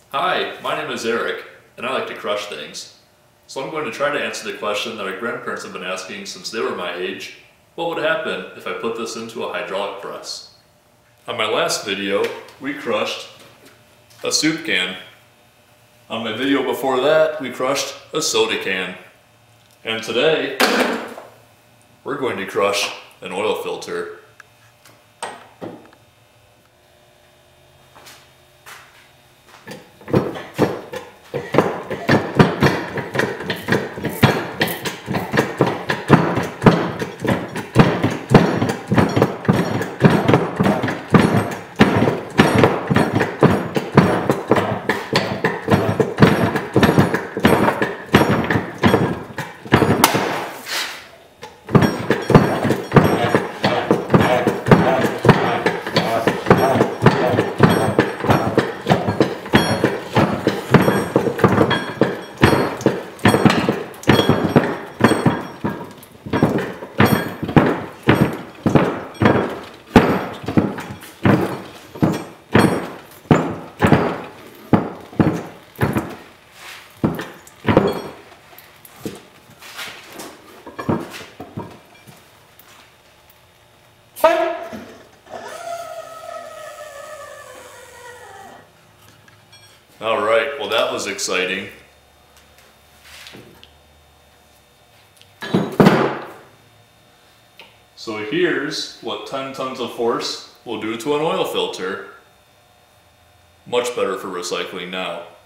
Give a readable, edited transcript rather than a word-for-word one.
Hi, my name is Eric, and I like to crush things. So I'm going to try to answer the question that our grandparents have been asking since they were my age. What would happen if I put this into a hydraulic press? On my last video, we crushed a soup can. On my video before that, we crushed a soda can. And today, we're going to crush an oil filter. Alright, well that was exciting. So here's what 10 tons of force will do to an oil filter. Much better for recycling now.